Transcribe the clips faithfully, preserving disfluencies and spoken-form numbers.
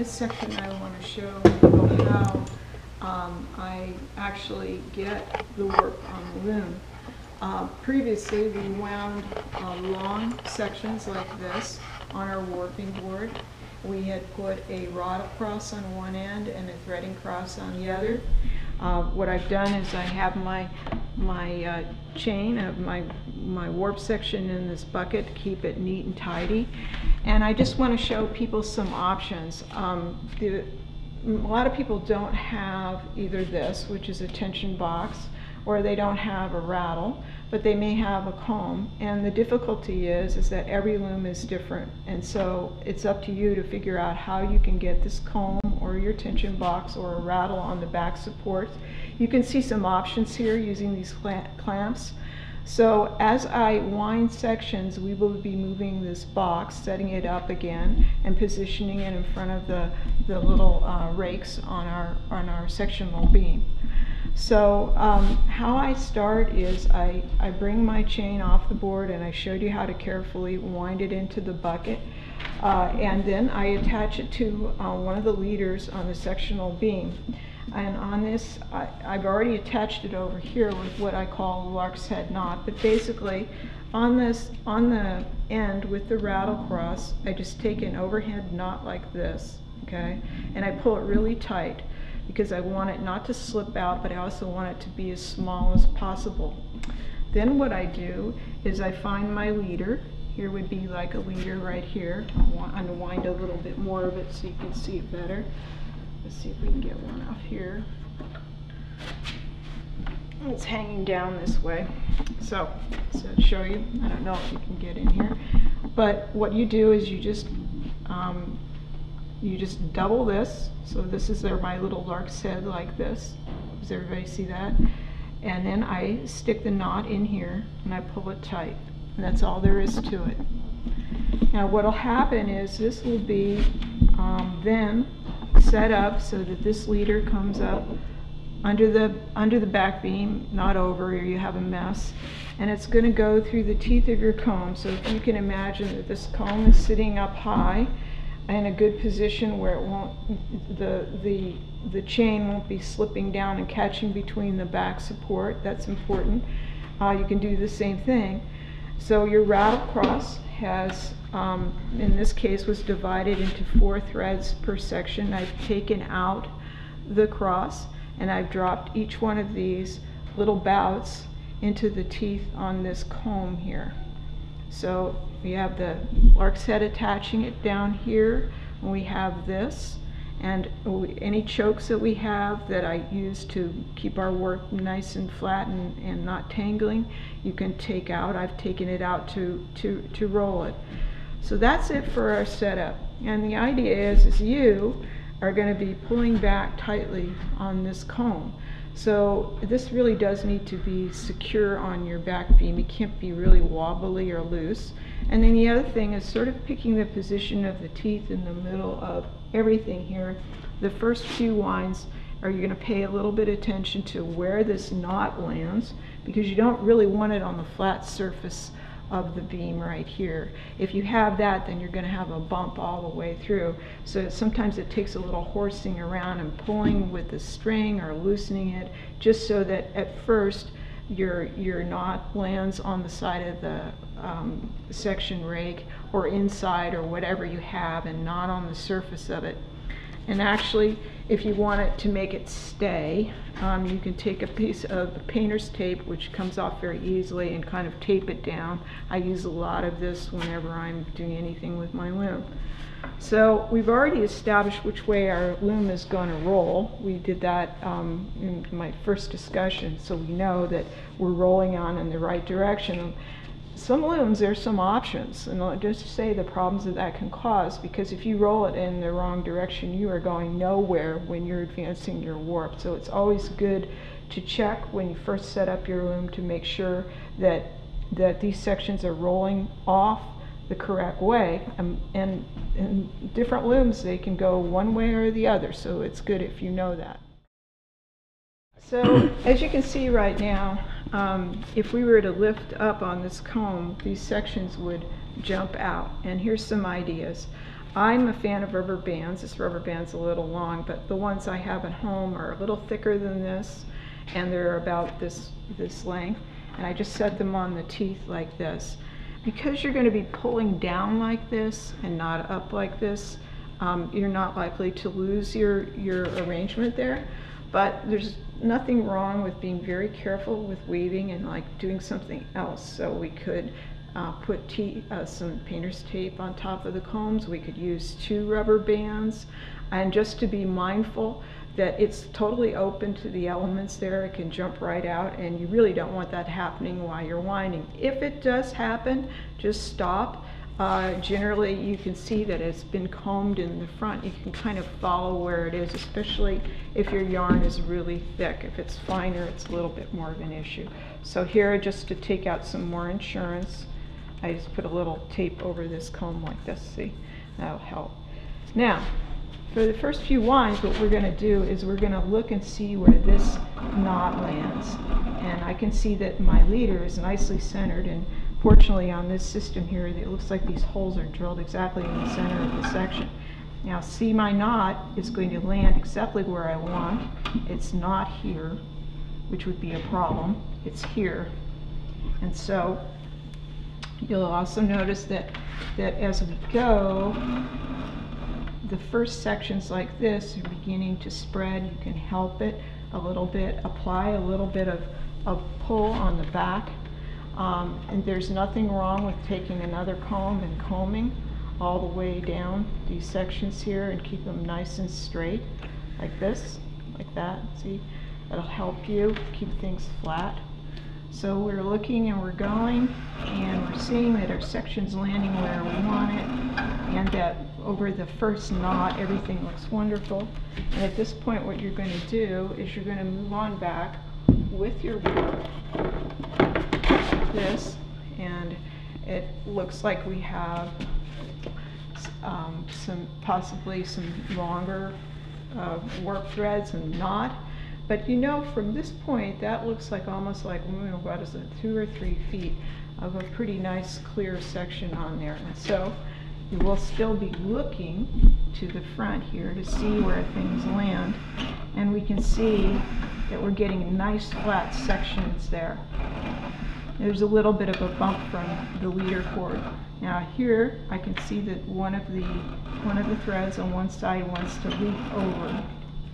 this section I want to show people how um, I actually get the work on the loom. Uh, previously we wound uh, long sections like this on our warping board. We had put a rod across on one end and a threading cross on the other. Uh, what I've done is I have my my uh, chain of my my warp section in this bucket to keep it neat and tidy, and I just want to show people some options. Um, the, a lot of people don't have either this, which is a tension box, or they don't have a rattle, but they may have a comb, and the difficulty is is that every loom is different, and so it's up to you to figure out how you can get this comb or your tension box or a rattle on the back supports. You can see some options here using these clamps. So as I wind sections, we will be moving this box, setting it up again, and positioning it in front of the, the little uh, rakes on our, on our sectional beam. So um, how I start is I, I bring my chain off the board, and I showed you how to carefully wind it into the bucket. Uh, and then I attach it to uh, one of the leaders on the sectional beam. And on this, I, I've already attached it over here with what I call a lark's head knot. But basically, on this, on the end with the rattle cross, I just take an overhead knot like this, okay? And I pull it really tight because I want it not to slip out, but I also want it to be as small as possible. Then what I do is I find my leader. Here would be like a leader right here. I'll unwind a little bit more of it so you can see it better. Let's see if we can get one out here. It's hanging down this way. So, so to show you, I don't know if you can get in here, but what you do is you just um, you just double this. So this is there, my little lark's head like this. Does everybody see that? And then I stick the knot in here and I pull it tight. And that's all there is to it. Now what will happen is this will be um, then set up so that this leader comes up under the under the back beam, not over, or you have a mess. And it's going to go through the teeth of your comb. So if you can imagine that this comb is sitting up high in a good position where it won't, the the the chain won't be slipping down and catching between the back support. That's important. Uh, you can do the same thing. So your rattle cross has, um, in this case, was divided into four threads per section. I've taken out the cross and I've dropped each one of these little bouts into the teeth on this comb here. So we have the lark's head attaching it down here, and we have this, and we, any chokes that we have that I use to keep our work nice and flat and, and not tangling, you can take out. I've taken it out to, to, to roll it. So that's it for our setup. And the idea is, is you are going to be pulling back tightly on this comb. So this really does need to be secure on your back beam. It can't be really wobbly or loose. And then the other thing is sort of picking the position of the teeth in the middle of everything here. The first few winds are you're going to pay a little bit of attention to where this knot lands, because you don't really want it on the flat surface of the beam right here. If you have that, then you're going to have a bump all the way through. So sometimes it takes a little horsing around and pulling with the string or loosening it, just so that at first your your knot lands on the side of the um, section rake or inside or whatever you have, and not on the surface of it. And actually, if you want it to make it stay, um, you can take a piece of painter's tape, which comes off very easily, and kind of tape it down. I use a lot of this whenever I'm doing anything with my loom. So we've already established which way our loom is going to roll. We did that um, in my first discussion, so we know that we're rolling on in the right direction. Some looms, there's some options, and I'll just say the problems that that can cause, because if you roll it in the wrong direction, you are going nowhere when you're advancing your warp. So it's always good to check when you first set up your loom to make sure that that these sections are rolling off the correct way. Um, and in different looms, they can go one way or the other, so it's good if you know that. So as you can see right now, um, if we were to lift up on this comb, these sections would jump out. And here's some ideas. I'm a fan of rubber bands. This rubber band's a little long, but the ones I have at home are a little thicker than this, and they're about this, this length. And I just set them on the teeth like this. Because you're going to be pulling down like this and not up like this, um, you're not likely to lose your, your arrangement there. But there's nothing wrong with being very careful with weaving and like doing something else. So we could uh, put tea, uh, some painter's tape on top of the combs. We could use two rubber bands. And just to be mindful that it's totally open to the elements there, it can jump right out, and you really don't want that happening while you're winding. If it does happen, just stop. Uh, generally you can see that it's been combed in the front. You can kind of follow where it is, especially if your yarn is really thick. If it's finer, it's a little bit more of an issue. So here, just to take out some more insurance, I just put a little tape over this comb like this. See, that'll help. Now, for the first few winds, what we're going to do is we're going to look and see where this knot lands. And I can see that my leader is nicely centered, and fortunately on this system here, it looks like these holes are drilled exactly in the center of the section. Now see, my knot is going to land exactly where I want. It's not here, which would be a problem. It's here. And so you'll also notice that, that as we go, the first sections like this are beginning to spread. You can help it a little bit, apply a little bit of, of pull on the back. Um, and there's nothing wrong with taking another comb and combing all the way down these sections here and keep them nice and straight like this, like that. See, that'll help you keep things flat. So we're looking and we're going, and we're seeing that our section's landing where we want it, and that over the first knot everything looks wonderful. And at this point what you're going to do is you're going to move on back with your work like this, and it looks like we have um, some possibly some longer uh, work threads and knot. But you know, from this point, that looks like almost like, what is it, two or three feet of a pretty nice clear section on there. And so you will still be looking to the front here to see where things land. And we can see that we're getting nice flat sections there. There's a little bit of a bump from the leader cord. Now here, I can see that one of the, one of the threads on one side wants to leap over.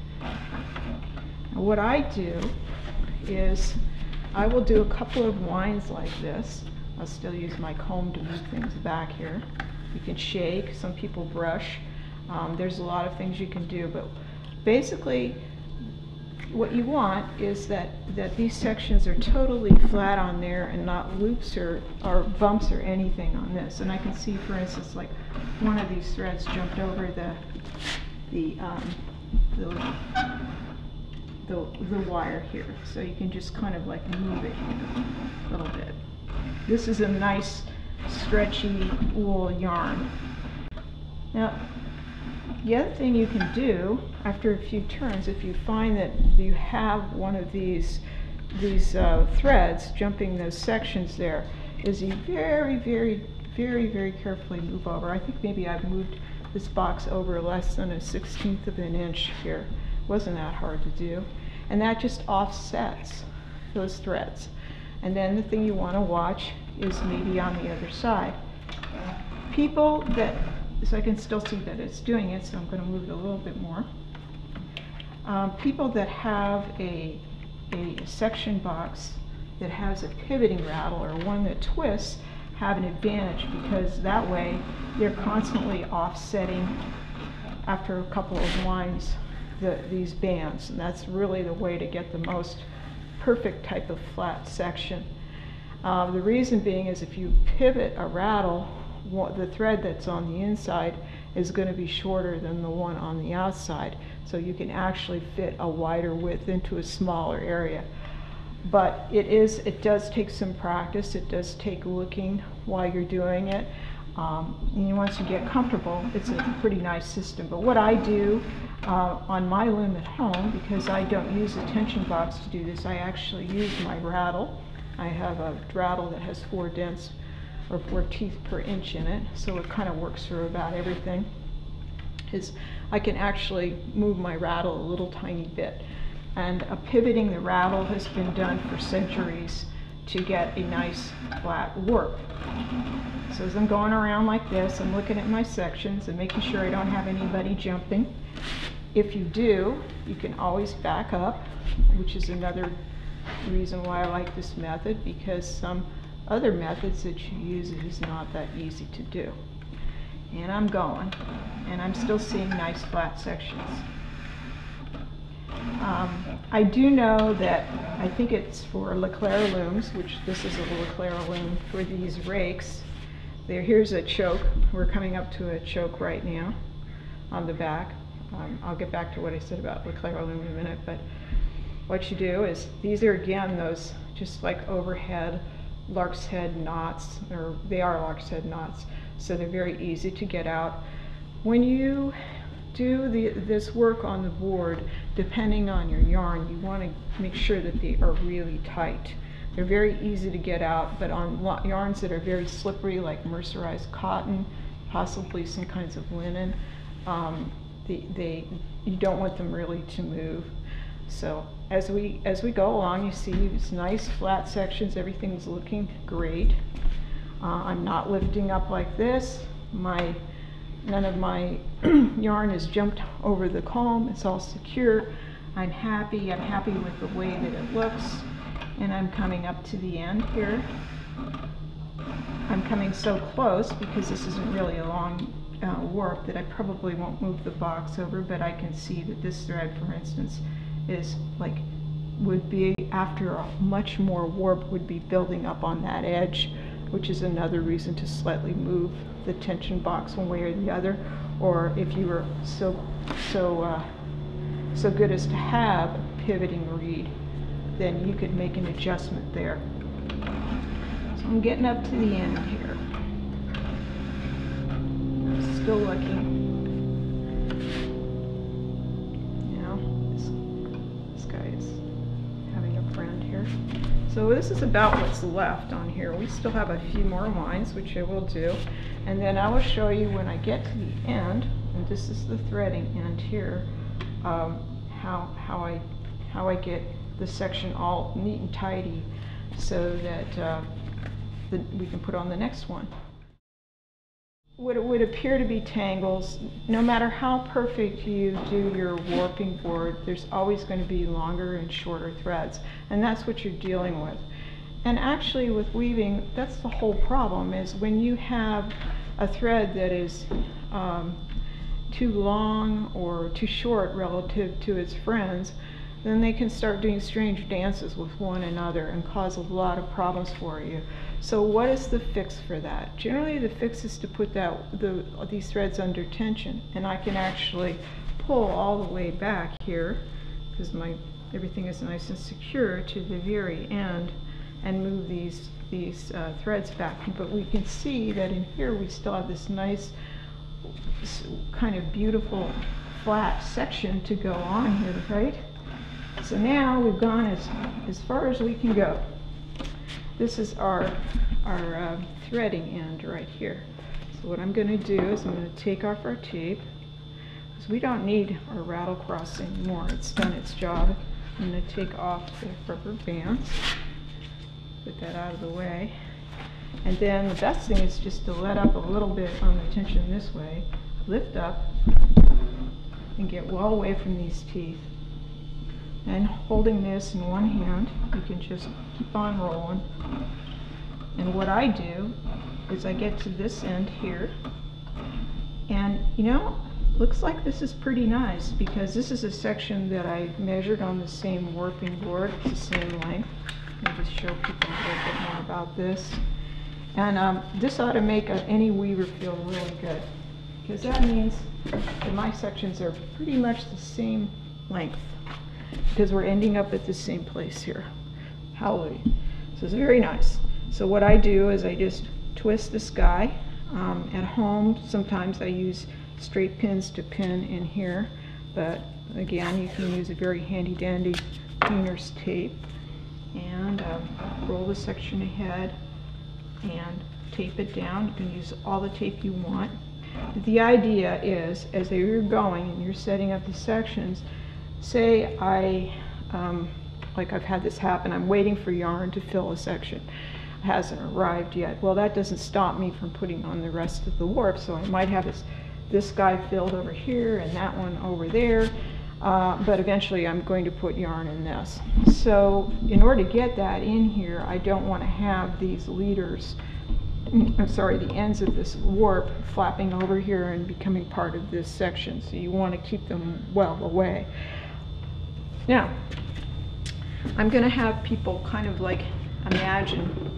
What I do is I will do a couple of winds like this. I'll still use my comb to move things back here. You can shake, some people brush. Um, there's a lot of things you can do, but basically what you want is that, that these sections are totally flat on there and not loops or, or bumps or anything on this. And I can see, for instance, like one of these threads jumped over the, the, um, the The, the wire here, so you can just kind of like move it here a little bit. This is a nice stretchy wool yarn. Now the other thing you can do after a few turns, if you find that you have one of these these uh, threads jumping those sections there, is you very very very very carefully move over. I think maybe I've moved this box over less than a sixteenth of an inch here. Wasn't that hard to do, and that just offsets those threads. And then the thing you want to watch is maybe on the other side. People that, so I can still see that it's doing it, so I'm going to move it a little bit more. Um, people that have a, a section box that has a pivoting rattle or one that twists have an advantage, because that way they're constantly offsetting after a couple of winds The, these bands, and that's really the way to get the most perfect type of flat section. Uh, the reason being is if you pivot a rattle, the thread that's on the inside is going to be shorter than the one on the outside, so you can actually fit a wider width into a smaller area. But it is, it does take some practice. It does take looking while you're doing it. Um, and once you get comfortable, it's a pretty nice system. But what I do uh, on my loom at home, because I don't use a tension box to do this, I actually use my rattle. I have a rattle that has four dents or four teeth per inch in it, so it kind of works for about everything. is I can actually move my rattle a little tiny bit. And uh, pivoting the rattle has been done for centuries to get a nice flat warp. So as I'm going around like this, I'm looking at my sections and making sure I don't have anybody jumping. If you do, you can always back up, which is another reason why I like this method, because some other methods that you use, it is not that easy to do. And I'm going, and I'm still seeing nice flat sections. Um, I do know that, I think it's for Leclerc looms, which this is a Leclerc loom for these rakes. There, here's a choke. We're coming up to a choke right now on the back. Um, I'll get back to what I said about Leclerc loom in a minute, but what you do is, these are again those just like overhead lark's head knots, or they are lark's head knots, so they're very easy to get out. When you do the, this work on the board, depending on your yarn, you want to make sure that they are really tight. They're very easy to get out, but on yarns that are very slippery, like mercerized cotton, possibly some kinds of linen, um, they, they, you don't want them really to move. So as we as we go along, you see these nice flat sections. Everything's looking great. Uh, I'm not lifting up like this. My none of my yarn is jumped over the comb. It's all secure. I'm happy. I'm happy with the way that it looks. And I'm coming up to the end here. I'm coming so close because this isn't really a long uh, warp that I probably won't move the box over, but I can see that this thread, for instance, is like, would be, after a much more warp, would be building up on that edge, which is another reason to slightly move the tension box one way or the other. Or if you were so so uh, so good as to have a pivoting reed, then you could make an adjustment there. So I'm getting up to the end here. I'm still looking. So this is about what's left on here. We still have a few more lines, which I will do. And then I will show you when I get to the end, and this is the threading end here, um, how, how, I, how I get the section all neat and tidy so that uh, the, we can put on the next one. What it would appear to be tangles, no matter how perfect you do your warping board, there's always going to be longer and shorter threads, and that's what you're dealing with. And actually with weaving, that's the whole problem, is when you have a thread that is um, too long or too short relative to its friends, then they can start doing strange dances with one another and cause a lot of problems for you. So what is the fix for that? Generally the fix is to put that the, these threads under tension, and I can actually pull all the way back here, because my everything is nice and secure, to the very end, and move these, these uh, threads back. But we can see that in here we still have this nice kind of beautiful flat section to go on here, right? So now we've gone as, as far as we can go. This is our, our uh, threading end right here. So what I'm going to do is I'm going to take off our tape, because we don't need our rattle cross anymore. It's done its job. I'm going to take off the rubber bands, put that out of the way. And then the best thing is just to let up a little bit on the tension this way, lift up, and get well away from these teeth. And holding this in one hand, you can just keep on rolling. And what I do is I get to this end here, and you know, looks like this is pretty nice, because this is a section that I measured on the same warping board. It's the same length. I'll just show people a little bit more about this. And um, this ought to make a, any weaver feel really good, because that means that my sections are pretty much the same length, because we're ending up at the same place here. Hallelujah. So it's very nice. So what I do is I just twist this guy. Um, at home, sometimes I use straight pins to pin in here, but again, you can use a very handy dandy painter's tape, and um, roll the section ahead and tape it down. You can use all the tape you want. The idea is, as you're going and you're setting up the sections, say I, um, like I've had this happen, I'm waiting for yarn to fill a section. It hasn't arrived yet. Well, that doesn't stop me from putting on the rest of the warp, so I might have this, this guy filled over here and that one over there, uh, but eventually I'm going to put yarn in this. So in order to get that in here, I don't want to have these leaders, I'm sorry, the ends of this warp flapping over here and becoming part of this section, so you want to keep them well away. Now, I'm going to have people kind of like imagine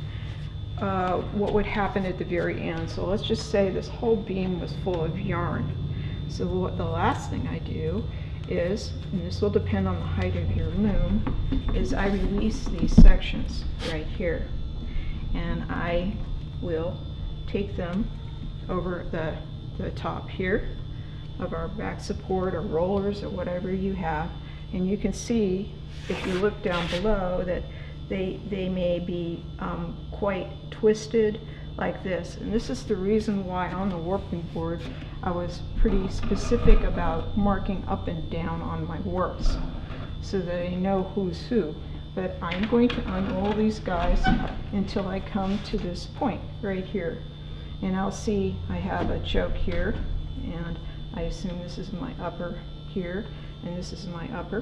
uh, what would happen at the very end. So let's just say this whole beam was full of yarn. So what the last thing I do is, and this will depend on the height of your loom, is I release these sections right here. And I will take them over the, the top here of our back support or rollers or whatever you have. And you can see, if you look down below, that they, they may be um, quite twisted like this. And this is the reason why on the warping board I was pretty specific about marking up and down on my warps so that I know who's who. But I'm going to unroll these guys until I come to this point right here. And I'll see I have a choke here, and I assume this is my upper here, and this is my upper.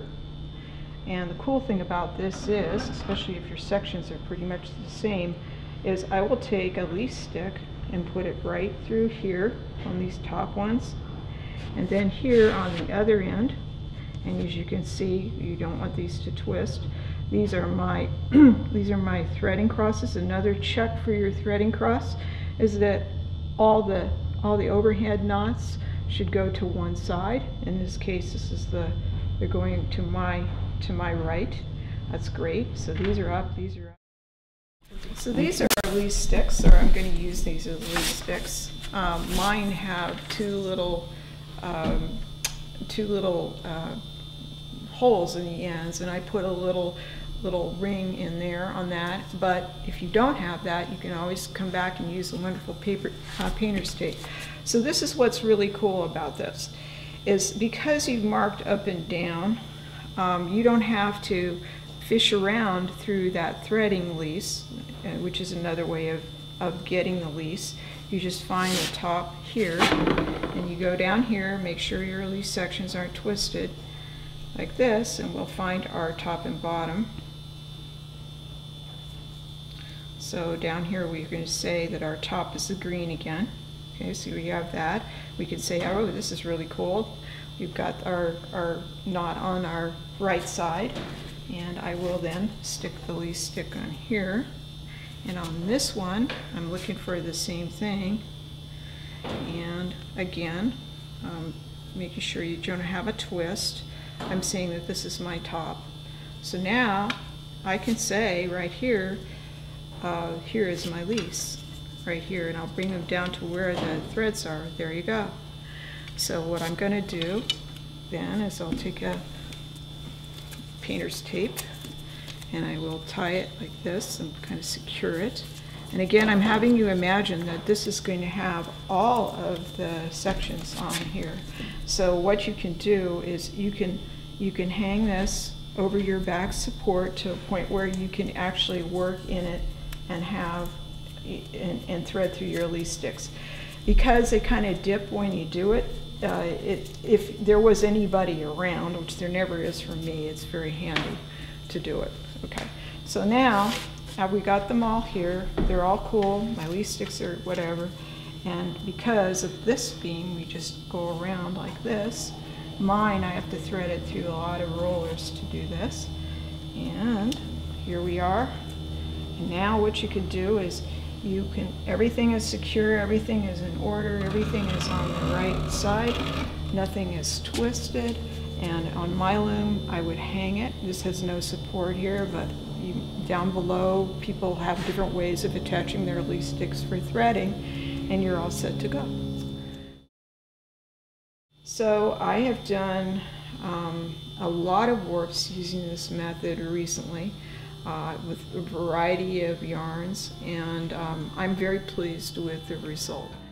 And the cool thing about this is, especially if your sections are pretty much the same, is I will take a lease stick and put it right through here on these top ones, and then here on the other end. And as you can see, you don't want these to twist. These are my these are my threading crosses. Another check for your threading cross is that all the all the overhead knots should go to one side. In this case, this is the they're going to my to my right. That's great. So these are up, these are up. So these are lease sticks, or I'm going to use these as lease sticks. Um, mine have two little um, two little uh, holes in the ends, and I put a little little ring in there on that. But if you don't have that, you can always come back and use the wonderful paper uh, painter's tape. So this is what's really cool about this, is because you've marked up and down, um, you don't have to fish around through that threading lease, uh, which is another way of, of getting the lease. You just find the top here, and you go down here, make sure your lease sections aren't twisted like this, and we'll find our top and bottom. So down here we're going to say that our top is the green again. Okay, so we have that. We can say, oh, this is really cool. We've got our, our knot on our right side, and I will then stick the lease stick on here. And on this one, I'm looking for the same thing. And again, um, making sure you don't have a twist. I'm saying that this is my top. So now I can say right here, uh, here is my lease, right here, and I'll bring them down to where the threads are. There you go. So what I'm going to do then is I'll take a painter's tape, and I will tie it like this and kind of secure it. And again, I'm having you imagine that this is going to have all of the sections on here. So what you can do is you can you can hang this over your back support to a point where you can actually work in it and have and, and thread through your lease sticks. Because they kind of dip when you do it, uh, it, if there was anybody around, which there never is for me, it's very handy to do it. Okay, so now have we got them all here. They're all cool. My lease sticks are whatever. And because of this beam, we just go around like this. Mine, I have to thread it through a lot of rollers to do this. And here we are. And now what you can do is you can, everything is secure, everything is in order, everything is on the right side, nothing is twisted. And on my loom, I would hang it. This has no support here, but you, down below, people have different ways of attaching their lease sticks for threading, and you're all set to go. So I have done um, a lot of warps using this method recently uh, with a variety of yarns, and um, I'm very pleased with the result.